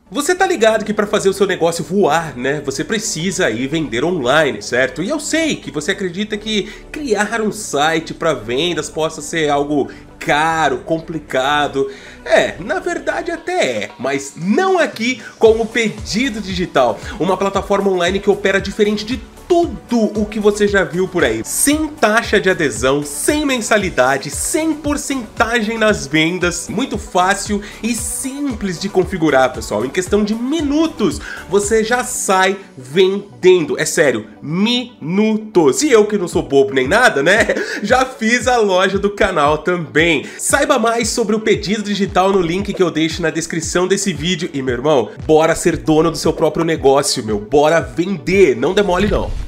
Você tá ligado que para fazer o seu negócio voar, né, você precisa ir vender online, certo? E eu sei que você acredita que criar um site para vendas possa ser algo caro, complicado. Na verdade até é, mas não aqui com o Pedido Digital, uma plataforma online que opera diferente de tudo o que você já viu por aí. Sem taxa de adesão, sem mensalidade, sem porcentagem nas vendas, muito fácil e simples de configurar, pessoal. Em questão de minutos, você já sai vendendo. É sério, minutos. E eu que não sou bobo nem nada, né? Já fiz a loja do canal também. Saiba mais sobre o Pedido Digital no link que eu deixo na descrição desse vídeo. E, meu irmão, bora ser dono do seu próprio negócio, meu. Bora vender. Não demole, não.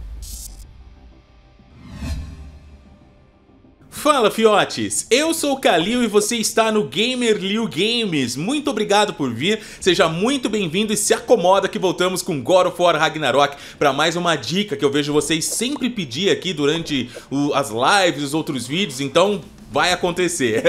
Fala, fiotes! Eu sou o Kalil e você está no Gamer Liu Games. Muito obrigado por vir, seja muito bem-vindo e se acomoda que voltamos com God of War Ragnarok para mais uma dica que eu vejo vocês sempre pedir aqui durante as lives, os outros vídeos, então vai acontecer.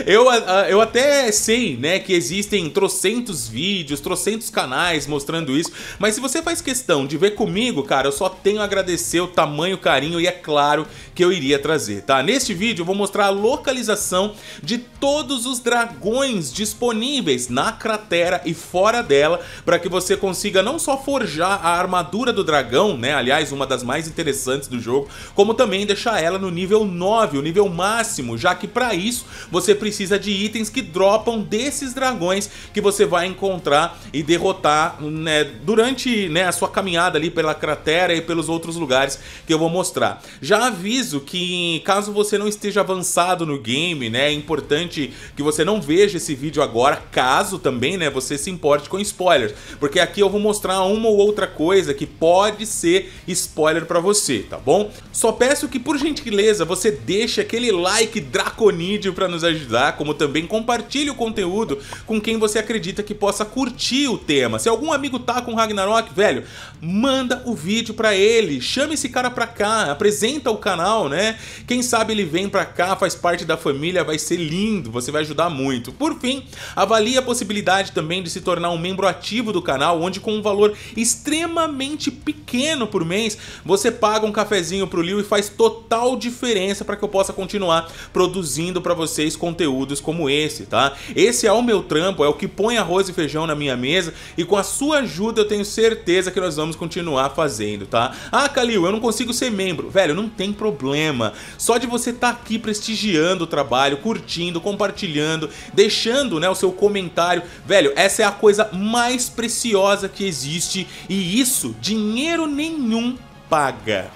Eu até sei, né, que existem trocentos vídeos, trocentos canais mostrando isso, mas se você faz questão de ver comigo, cara, eu só tenho a agradecer o tamanho, carinho e é claro que eu iria trazer, tá? Neste vídeo eu vou mostrar a localização de todos os dragões disponíveis na cratera e fora dela, para que você consiga não só forjar a armadura do dragão, né, aliás, uma das mais interessantes do jogo, como também deixar ela no nível 9, o nível máximo, já que para isso você precisa de itens que dropam desses dragões que você vai encontrar e derrotar, né, durante, né, a sua caminhada ali pela cratera e pelos outros lugares que eu vou mostrar. Já aviso que caso você não esteja avançado no game, né, é importante que você não veja esse vídeo agora, caso também, né, você se importe com spoilers, porque aqui eu vou mostrar uma ou outra coisa que pode ser spoiler para você, tá bom? Só peço que por gentileza você deixe aquele like draconídeo para nos ajudar, como também compartilhe o conteúdo com quem você acredita que possa curtir o tema. Se algum amigo tá com Ragnarok, velho, manda o vídeo para ele, chame esse cara pra cá, apresenta o canal, né? Quem sabe ele vem pra cá, faz parte da família, vai ser lindo, você vai ajudar muito. Por fim, avalie a possibilidade também de se tornar um membro ativo do canal, onde com um valor extremamente pequeno por mês, você paga um cafezinho pro Liu e faz total diferença para que eu possa continuar produzindo para vocês conteúdos como esse, tá? Esse é o meu trampo, é o que põe arroz e feijão na minha mesa e com a sua ajuda eu tenho certeza que nós vamos continuar fazendo, tá? Ah, Kalil, eu não consigo ser membro. Velho, não tem problema. Só de você estar aqui prestigiando o trabalho, curtindo, compartilhando, deixando, né, o seu comentário, velho, essa é a coisa mais preciosa que existe e isso, dinheiro nenhum paga.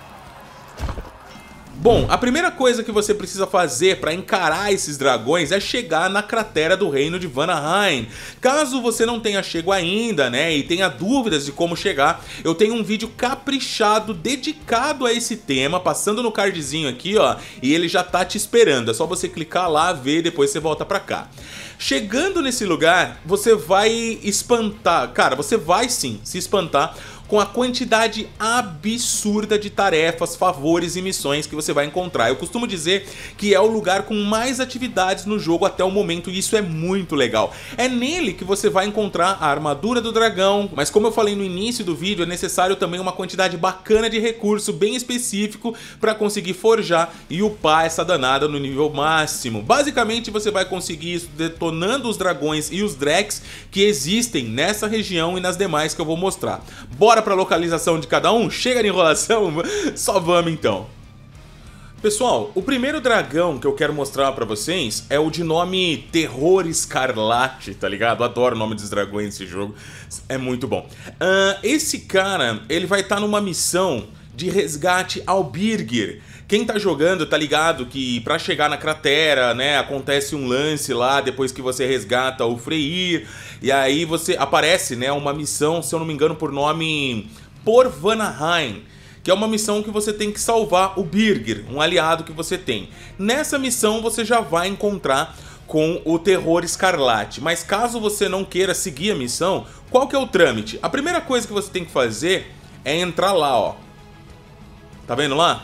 Bom, a primeira coisa que você precisa fazer para encarar esses dragões é chegar na cratera do reino de Vanaheim. Caso você não tenha chego ainda, né, e tenha dúvidas de como chegar, eu tenho um vídeo caprichado dedicado a esse tema, passando no cardzinho aqui, ó, e ele já tá te esperando. É só você clicar lá, ver e depois você volta pra cá. Chegando nesse lugar, você vai espantar, cara, você vai sim se espantar com a quantidade absurda de tarefas, favores e missões que você vai encontrar. Eu costumo dizer que é o lugar com mais atividades no jogo até o momento e isso é muito legal. É nele que você vai encontrar a armadura do dragão, mas como eu falei no início do vídeo, é necessário também uma quantidade bacana de recurso bem específico para conseguir forjar e upar essa danada no nível máximo. Basicamente você vai conseguir isso detonando os dragões e os Drex que existem nessa região e nas demais que eu vou mostrar. Bora para a localização de cada um? Chega de enrolação? Só vamos então. Pessoal, o primeiro dragão que eu quero mostrar pra vocês é o de nome Terror Escarlate, tá ligado? Adoro o nome dos dragões nesse jogo, é muito bom. Esse cara, ele vai estar numa missão de resgate ao Birgir. Quem tá jogando tá ligado que pra chegar na cratera, né, acontece um lance lá depois que você resgata o Freyr, e aí você aparece, né, uma missão, se eu não me engano, por nome Por Vanaheim, que é uma missão que você tem que salvar o Birgir, um aliado que você tem. Nessa missão você já vai encontrar com o Terror Escarlate, mas caso você não queira seguir a missão, qual que é o trâmite? A primeira coisa que você tem que fazer é entrar lá, ó. Tá vendo lá?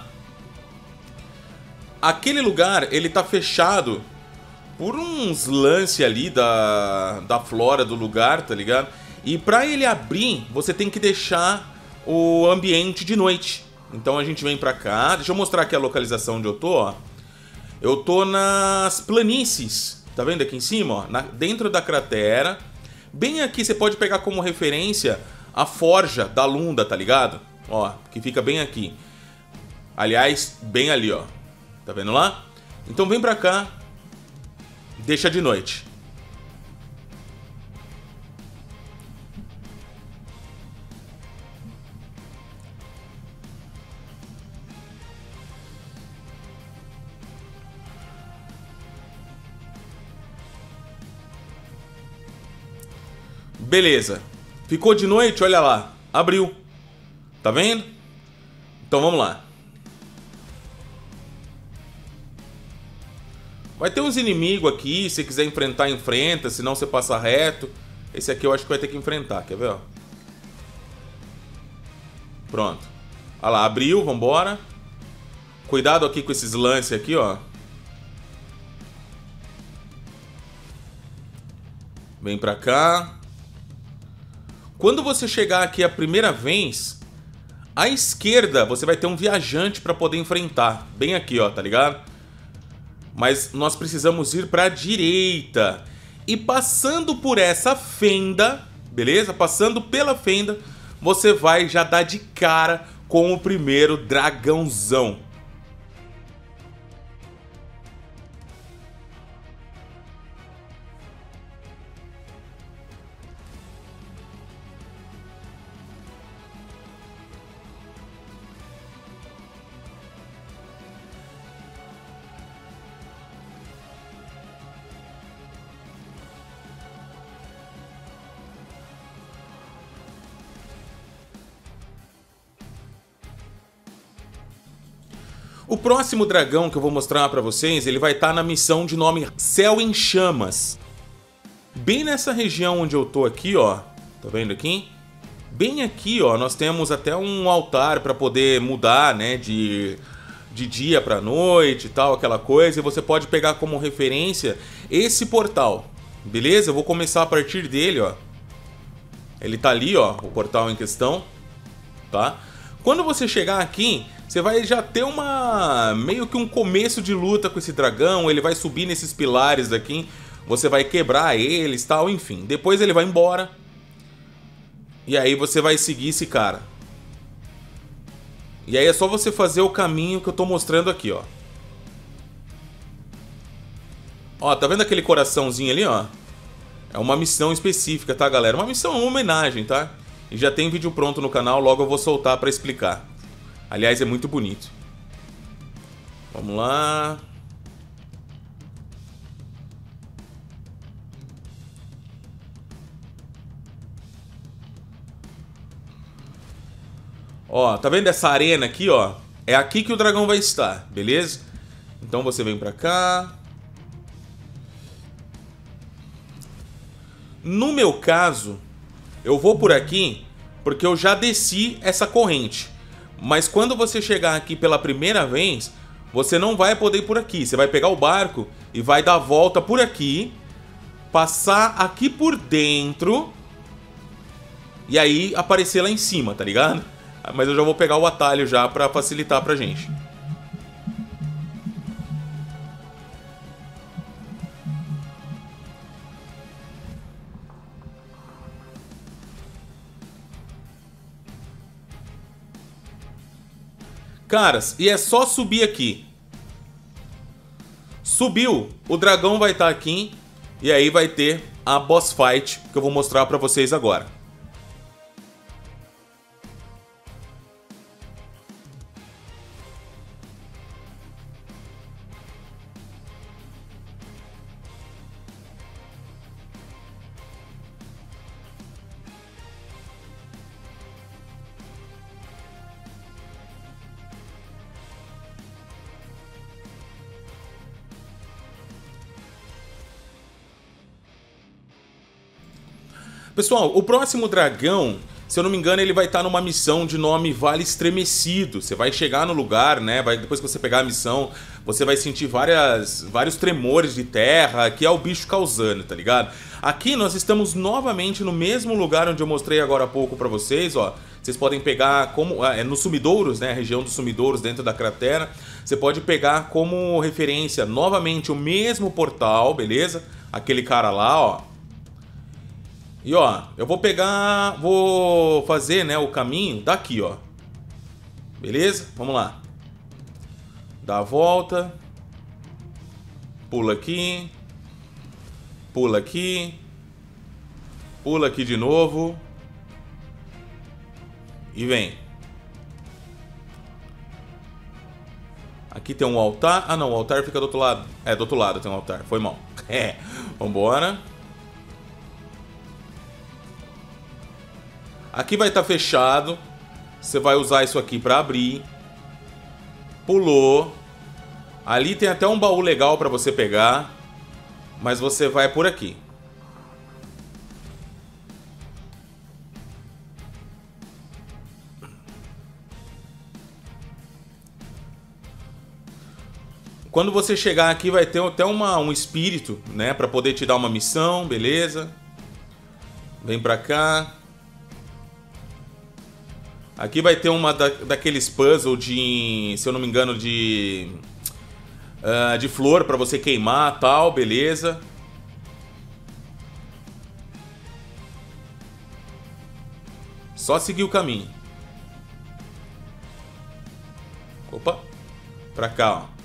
Aquele lugar, ele tá fechado por uns lances ali da flora do lugar, tá ligado? E para ele abrir, você tem que deixar o ambiente de noite. Então a gente vem pra cá. Deixa eu mostrar aqui a localização onde eu tô, ó. Eu tô nas planícies. Tá vendo aqui em cima, ó? Dentro da cratera. Bem aqui, você pode pegar como referência a forja da Lunda, tá ligado? Ó, que fica bem aqui. Aliás, bem ali, ó. Tá vendo lá? Então vem pra cá. Deixa de noite. Beleza. Ficou de noite, olha lá. Abriu. Tá vendo? Então vamos lá. Vai ter uns inimigos aqui, se quiser enfrentar, enfrenta, senão você passa reto. Esse aqui eu acho que vai ter que enfrentar, quer ver, ó? Pronto. Olha lá, abriu, vambora. Cuidado aqui com esses lances aqui, ó. Vem pra cá. Quando você chegar aqui a primeira vez, à esquerda você vai ter um viajante pra poder enfrentar. Bem aqui, ó, tá ligado? Mas nós precisamos ir pra direita. E passando por essa fenda, beleza? Passando pela fenda, você vai já dar de cara com o primeiro dragãozão. O próximo dragão que eu vou mostrar pra vocês, ele vai estar na missão de nome Céu em Chamas. Bem nessa região onde eu tô aqui, ó. Tá vendo aqui? Bem aqui, ó, nós temos até um altar pra poder mudar, né, de dia pra noite e tal, aquela coisa. E você pode pegar como referência esse portal, beleza? Eu vou começar a partir dele, ó. Ele tá ali, ó, o portal em questão, tá? Quando você chegar aqui, você vai já ter meio que um começo de luta com esse dragão. Ele vai subir nesses pilares daqui, você vai quebrar eles e tal, enfim. Depois ele vai embora. E aí você vai seguir esse cara. E aí é só você fazer o caminho que eu tô mostrando aqui, ó. Ó, tá vendo aquele coraçãozinho ali, ó? É uma missão específica, tá, galera? Uma missão, uma homenagem, tá? E já tem vídeo pronto no canal, logo eu vou soltar pra explicar. Aliás, é muito bonito. Vamos lá. Ó, tá vendo essa arena aqui, ó? É aqui que o dragão vai estar, beleza? Então você vem pra cá. No meu caso, eu vou por aqui porque eu já desci essa corrente. Mas quando você chegar aqui pela primeira vez, você não vai poder ir por aqui. Você vai pegar o barco e vai dar a volta por aqui, passar aqui por dentro e aí aparecer lá em cima, tá ligado? Mas eu já vou pegar o atalho já pra facilitar pra gente. Caras, e é só subir aqui. Subiu, o dragão vai estar aqui. E aí vai ter a boss fight que eu vou mostrar pra vocês agora. Pessoal, o próximo dragão Se eu não me engano, ele vai estar numa missão de nome Vale Estremecido. Você vai chegar no lugar, né? Depois que você pegar a missão, você vai sentir vários tremores de terra, que é o bicho causando, tá ligado? Aqui nós estamos novamente no mesmo lugar onde eu mostrei agora há pouco pra vocês, ó. Vocês podem pegar como... nos sumidouros, né? A região dos sumidouros dentro da cratera. Você pode pegar como referência novamente o mesmo portal, beleza? Aquele cara lá, ó. E ó, eu vou fazer, né, o caminho daqui, ó. Beleza? Vamos lá. Dá a volta. Pula aqui. Pula aqui. Pula aqui de novo. E vem. Aqui tem um altar. Ah, não, o altar fica do outro lado. É, do outro lado tem um altar. Foi mal. Vambora. Aqui vai estar fechado. Você vai usar isso aqui para abrir. Pulou. Ali tem até um baú legal para você pegar. Mas você vai por aqui. Quando você chegar aqui vai ter até um espírito, né? Para poder te dar uma missão, beleza? Vem pra cá. Aqui vai ter uma daqueles puzzles de, se eu não me engano, de flor pra você queimar, tal, beleza. Só seguir o caminho. Opa, pra cá, ó.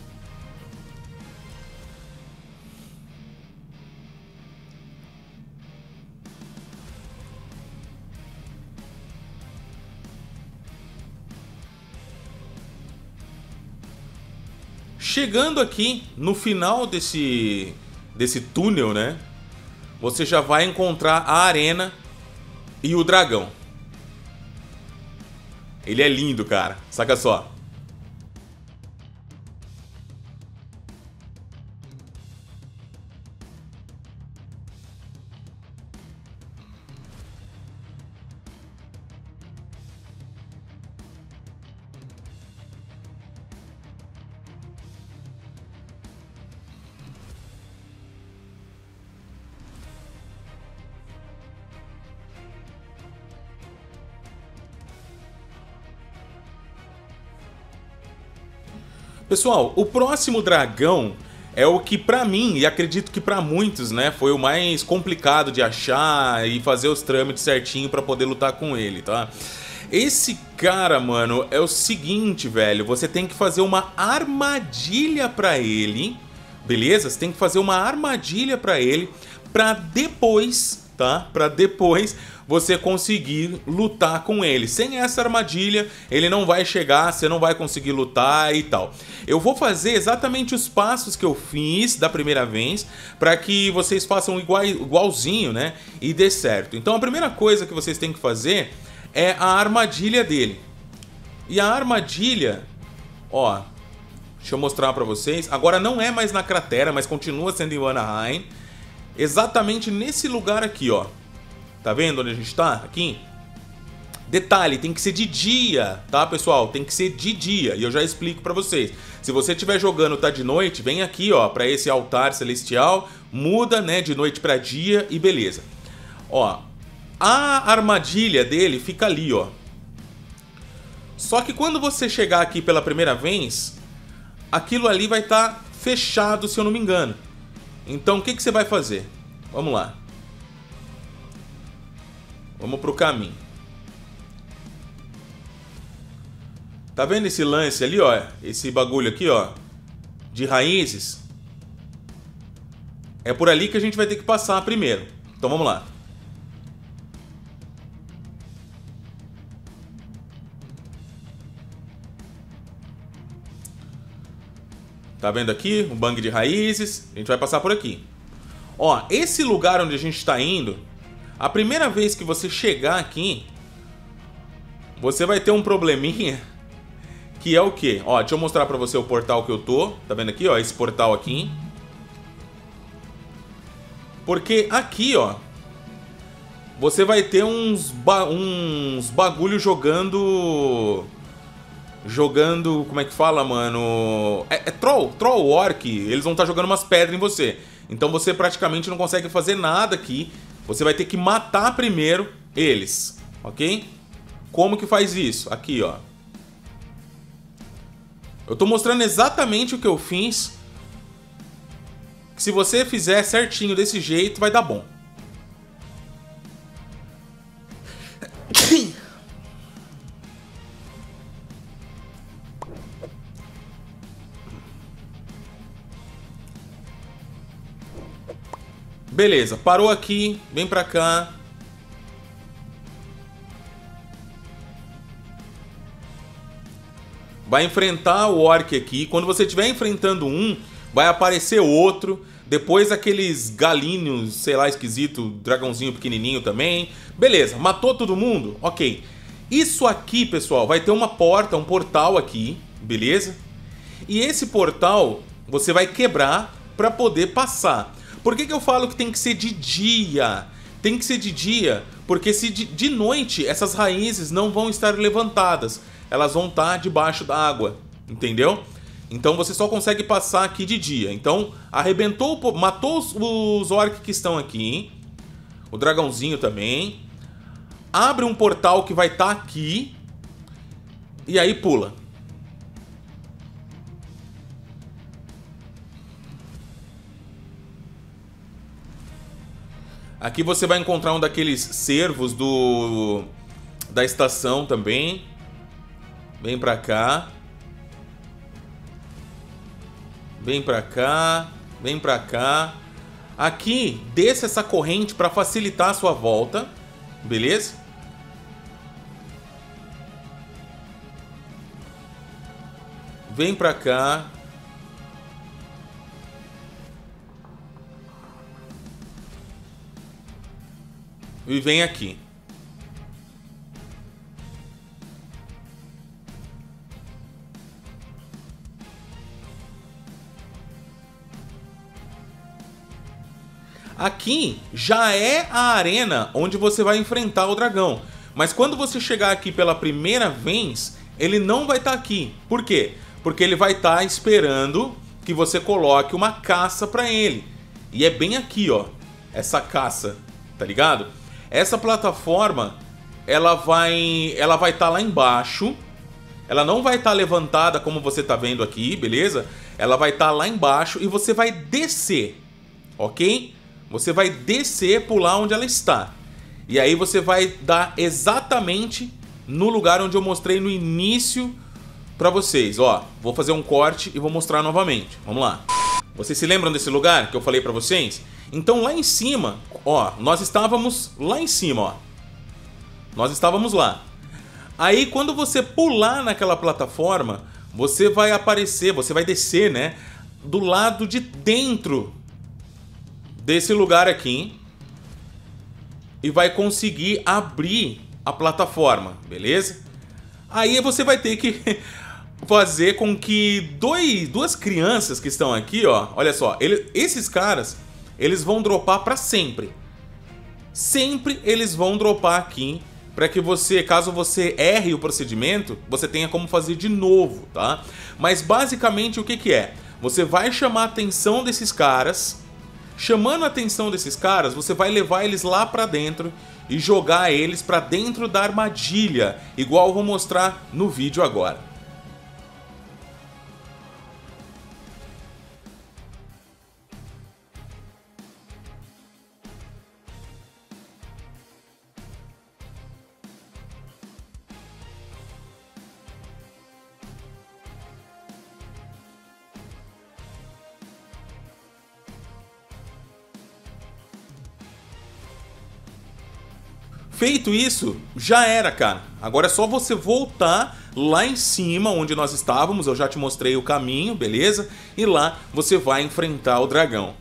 Chegando aqui no final desse túnel, né? Você já vai encontrar a arena e o dragão. Ele é lindo, cara. Saca só. Pessoal, o próximo dragão é o que pra mim, e acredito que pra muitos, né, foi o mais complicado de achar e fazer os trâmites certinho pra poder lutar com ele, tá? Esse cara, mano, é o seguinte, velho, você tem que fazer uma armadilha pra ele, beleza? Você tem que fazer uma armadilha pra ele, pra depois, tá? Pra depois você conseguir lutar com ele. Sem essa armadilha, ele não vai chegar, você não vai conseguir lutar e tal. Eu vou fazer exatamente os passos que eu fiz da primeira vez, para que vocês façam igualzinho, né? E dê certo. Então a primeira coisa que vocês têm que fazer é a armadilha dele. E a armadilha, ó, deixa eu mostrar pra vocês. Agora não é mais na cratera, mas continua sendo em Vanaheim. Exatamente nesse lugar aqui, ó. Tá vendo onde a gente tá? Aqui. Detalhe, tem que ser de dia, tá, pessoal? Tem que ser de dia. E eu já explico pra vocês. Se você estiver jogando, tá de noite, vem aqui, ó, pra esse altar celestial. Muda, né, de noite pra dia e beleza. Ó, a armadilha dele fica ali, ó. Só que quando você chegar aqui pela primeira vez, aquilo ali vai estar fechado, se eu não me engano. Então, o que você vai fazer? Vamos lá. Vamos pro caminho. Tá vendo esse lance ali, ó? Esse bagulho aqui, ó, de raízes. É por ali que a gente vai ter que passar primeiro. Então vamos lá. Tá vendo aqui? Um bang de raízes. A gente vai passar por aqui. Ó, esse lugar onde a gente tá indo, a primeira vez que você chegar aqui, você vai ter um probleminha, que é o quê? Ó, deixa eu mostrar pra você o portal que eu tô. Tá vendo aqui, ó, esse portal aqui. Porque aqui, ó, você vai ter uns bagulho jogando... Jogando... Como é que fala, mano? É troll orc. Eles vão estar jogando umas pedras em você. Então você praticamente não consegue fazer nada aqui. Você vai ter que matar primeiro eles, ok? Como que faz isso? Aqui, ó. Eu tô mostrando exatamente o que eu fiz. Se você fizer certinho desse jeito, vai dar bom. Beleza, parou aqui, vem pra cá. Vai enfrentar o orc aqui. Quando você estiver enfrentando um, vai aparecer outro. Depois aqueles galinhos, sei lá, esquisito, dragãozinho pequenininho também. Beleza, matou todo mundo? Ok. Isso aqui, pessoal, vai ter uma porta, um portal aqui, beleza? E esse portal você vai quebrar para poder passar. Por que eu falo que tem que ser de dia? Tem que ser de dia, porque se de noite essas raízes não vão estar levantadas. Elas vão estar debaixo da água, entendeu? Então você só consegue passar aqui de dia. Então arrebentou, matou os orcs que estão aqui, hein? O dragãozinho também. Abre um portal que vai estar aqui. E aí pula. Aqui você vai encontrar um daqueles cervos da estação também. Vem pra cá. Vem pra cá. Vem pra cá. Aqui, desça essa corrente para facilitar a sua volta. Beleza? Vem pra cá. E vem aqui. Aqui já é a arena onde você vai enfrentar o dragão. Mas quando você chegar aqui pela primeira vez, ele não vai estar aqui. Por quê? Porque ele vai estar esperando que você coloque uma caça para ele. E é bem aqui, ó. Essa caça, tá ligado? Essa plataforma, ela vai estar lá embaixo. Ela não vai estar levantada como você tá vendo aqui, beleza? Ela vai estar lá embaixo e você vai descer, ok? Você vai descer, pular onde ela está. E aí você vai dar exatamente no lugar onde eu mostrei no início pra vocês. Ó, vou fazer um corte e vou mostrar novamente. Vamos lá. Vocês se lembram desse lugar que eu falei pra vocês? Então lá em cima, ó, nós estávamos lá em cima, ó. Nós estávamos lá. Aí quando você pular naquela plataforma, você vai aparecer, você vai descer, né? Do lado de dentro desse lugar aqui. E vai conseguir abrir a plataforma, beleza? Aí você vai ter que fazer com que duas crianças que estão aqui, ó, olha só, esses caras, eles vão dropar pra sempre. Sempre eles vão dropar aqui para que você, caso você erre o procedimento, você tenha como fazer de novo, tá? Mas basicamente o que que é? Você vai chamar a atenção desses caras. Chamando a atenção desses caras, você vai levar eles lá pra dentro e jogar eles pra dentro da armadilha, igual eu vou mostrar no vídeo agora. Feito isso, já era, cara. Agora é só você voltar lá em cima, onde nós estávamos. Eu já te mostrei o caminho, beleza? E lá você vai enfrentar o dragão.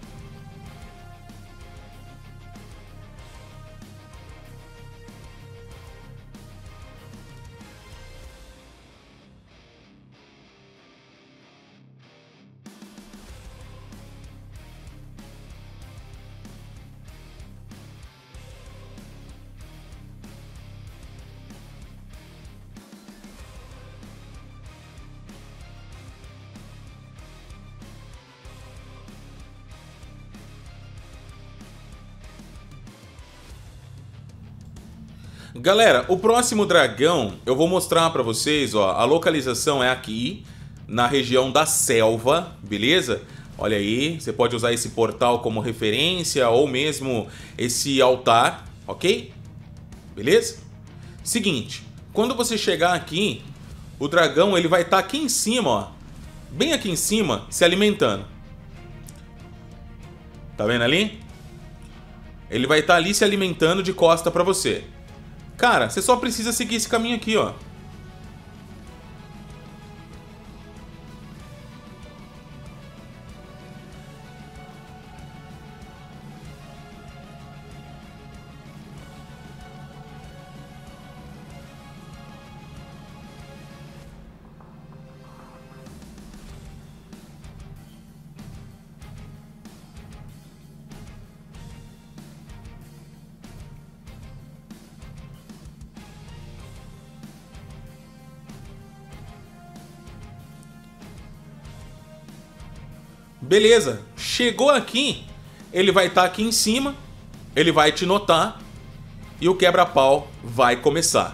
Galera, o próximo dragão eu vou mostrar pra vocês, ó. A localização é aqui, na região da selva, beleza? Olha aí, você pode usar esse portal como referência ou mesmo esse altar, ok? Beleza? Seguinte, quando você chegar aqui, o dragão ele vai estar aqui em cima, ó. Bem aqui em cima, se alimentando. Tá vendo ali? Ele vai estar ali se alimentando de costa pra você. Cara, você só precisa seguir esse caminho aqui, ó. Beleza, chegou aqui, ele vai estar aqui em cima, ele vai te notar e o quebra-pau vai começar.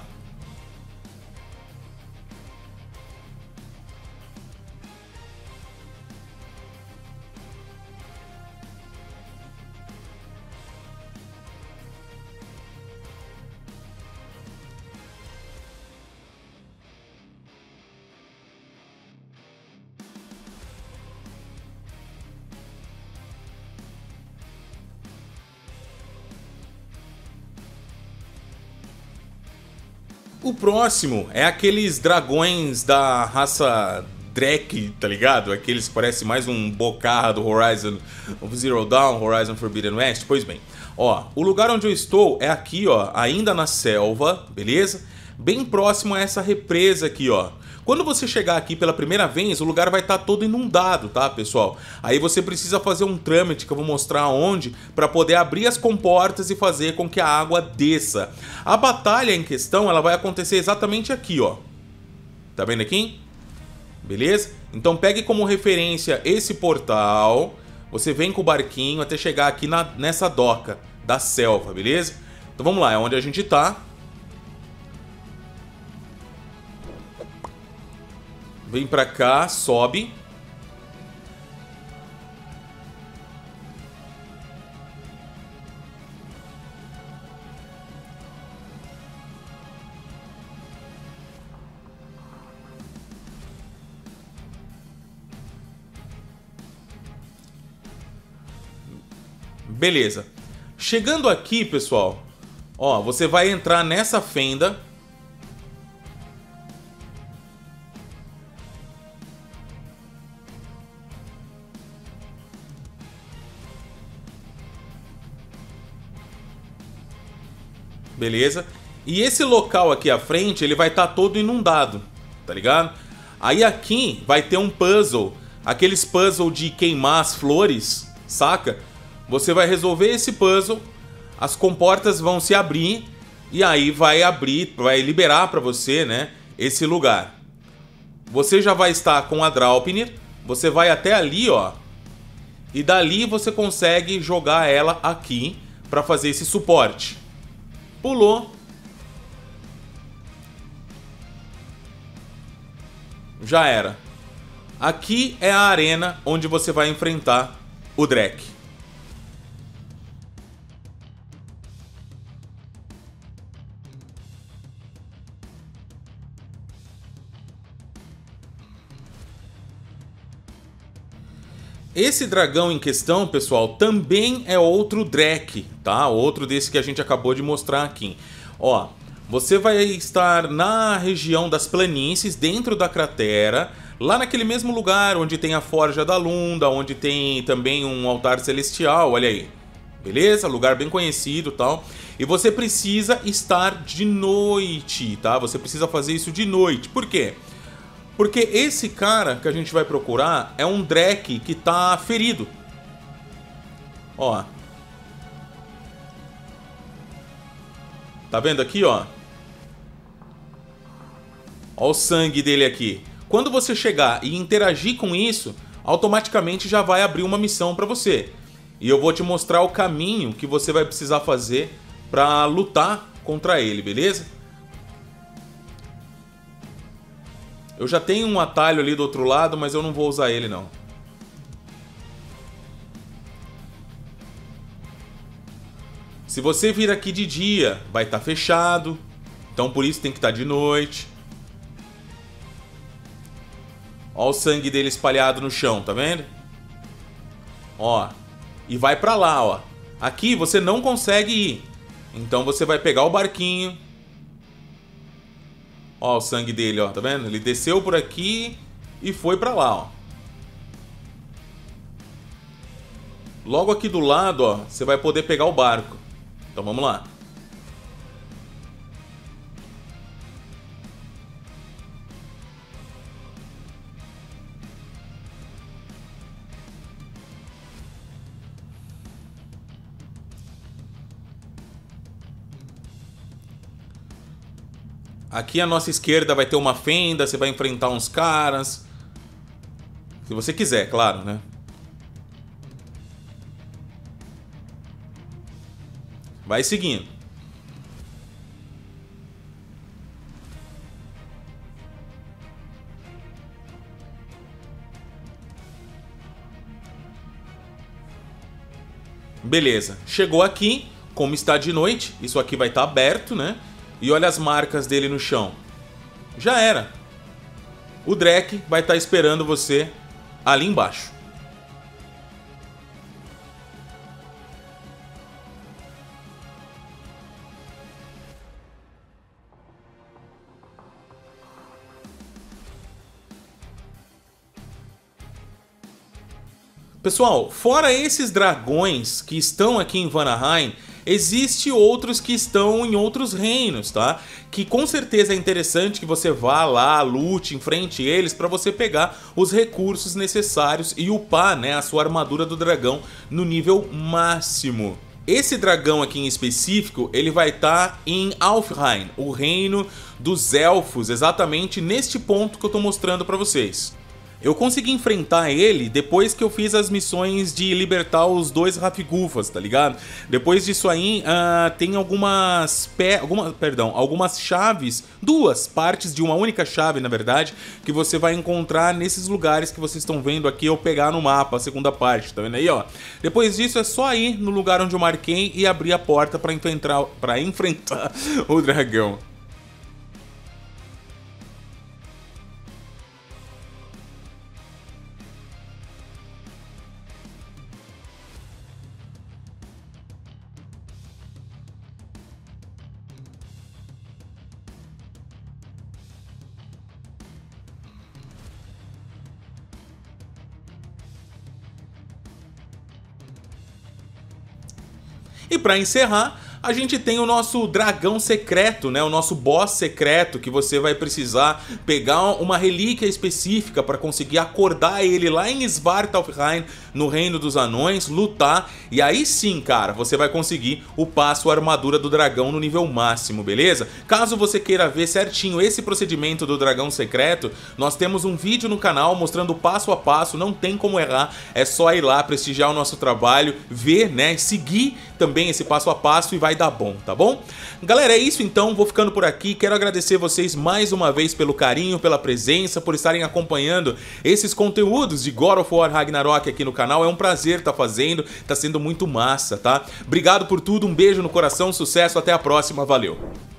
O próximo é aqueles dragões da raça Drek, tá ligado? Aqueles que parecem mais um Bocarra do Horizon Zero Dawn, Horizon Forbidden West. Pois bem, ó, o lugar onde eu estou é aqui, ó, ainda na selva, beleza? Bem próximo a essa represa aqui, ó. Quando você chegar aqui pela primeira vez, o lugar vai estar todo inundado, tá, pessoal? Aí você precisa fazer um trâmite que eu vou mostrar onde para poder abrir as comportas e fazer com que a água desça. A batalha em questão, ela vai acontecer exatamente aqui, ó. Tá vendo aqui? Beleza? Então pegue como referência esse portal. Você vem com o barquinho até chegar aqui nessa doca da selva, beleza? Então vamos lá, é onde a gente tá. Vem pra cá, sobe. Beleza. Chegando aqui, pessoal, ó, você vai entrar nessa fenda. Beleza? E esse local aqui à frente, ele vai estar todo inundado, tá ligado? Aí aqui vai ter um puzzle, aqueles puzzle de queimar as flores, saca? Você vai resolver esse puzzle, as comportas vão se abrir e aí vai abrir, vai liberar pra você, né, esse lugar. Você já vai estar com a Draupnir, você vai até ali, ó, e dali você consegue jogar ela aqui pra fazer esse suporte. Pulou. Já era. Aqui é a arena onde você vai enfrentar o Drek. Esse dragão em questão, pessoal, também é outro Drek, tá? Outro desse que a gente acabou de mostrar aqui. Ó, você vai estar na região das planícies, dentro da cratera, lá naquele mesmo lugar onde tem a Forja da Lunda, onde tem também um altar celestial, olha aí. Beleza? Lugar bem conhecido e tal. E você precisa estar de noite, tá? Você precisa fazer isso de noite. Por quê? Porque esse cara que a gente vai procurar é um Drek que tá ferido. Ó. Tá vendo aqui, ó? Ó o sangue dele aqui. Quando você chegar e interagir com isso, automaticamente já vai abrir uma missão pra você. E eu vou te mostrar o caminho que você vai precisar fazer pra lutar contra ele, beleza? Eu já tenho um atalho ali do outro lado, mas eu não vou usar ele não. Se você vir aqui de dia, vai estar fechado. Então por isso tem que estar de noite. Ó o sangue dele espalhado no chão, tá vendo? Ó. E vai pra lá, ó. Aqui você não consegue ir. Então você vai pegar o barquinho. Ó o sangue dele, ó. Tá vendo? Ele desceu por aqui e foi pra lá, ó. Logo aqui do lado, ó, você vai poder pegar o barco. Então vamos lá. Aqui à nossa esquerda vai ter uma fenda, você vai enfrentar uns caras. Se você quiser, claro, né? Vai seguindo. Beleza. Chegou aqui, como está de noite, isso aqui vai estar aberto, né? E olha as marcas dele no chão. Já era. O Drek vai estar esperando você ali embaixo. Pessoal, fora esses dragões que estão aqui em Vanaheim, existe outros que estão em outros reinos, tá? Que com certeza é interessante que você vá lá, lute, enfrente eles para você pegar os recursos necessários e upar, né, a sua armadura do dragão no nível máximo. Esse dragão aqui em específico, ele vai estar em Alfheim, o reino dos elfos, exatamente neste ponto que eu tô mostrando para vocês. Eu consegui enfrentar ele depois que eu fiz as missões de libertar os 2 Rafgufas, tá ligado? Depois disso aí, tem algumas chaves, 2 partes de uma única chave, na verdade, que você vai encontrar nesses lugares que vocês estão vendo aqui eu pegar no mapa, a segunda parte, tá vendo aí, ó? Depois disso é só ir no lugar onde eu marquei e abrir a porta pra enfrentar o dragão. E para encerrar, a gente tem o nosso dragão secreto, né? O nosso boss secreto, que você vai precisar pegar uma relíquia específica para conseguir acordar ele lá em Svartalfheim, no reino dos anões, lutar, e aí sim, cara, você vai conseguir upar a sua armadura do dragão no nível máximo, beleza? Caso você queira ver certinho esse procedimento do dragão secreto, nós temos um vídeo no canal mostrando passo a passo, não tem como errar, é só ir lá prestigiar o nosso trabalho, ver, né, seguir também esse passo a passo e vai dar bom, tá bom? Galera, é isso então, vou ficando por aqui, quero agradecer vocês mais uma vez pelo carinho, pela presença, por estarem acompanhando esses conteúdos de God of War Ragnarok aqui no canal, é um prazer estar fazendo, tá sendo muito massa, tá? Obrigado por tudo, um beijo no coração, sucesso, até a próxima, valeu!